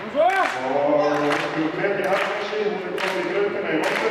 Og tekið Hallgrímsi, hún er komin í gröfina í